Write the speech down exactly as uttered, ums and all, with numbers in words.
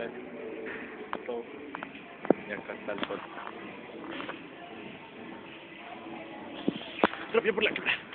ver. Esto. Y acá está el sol. Rápido por la cámara.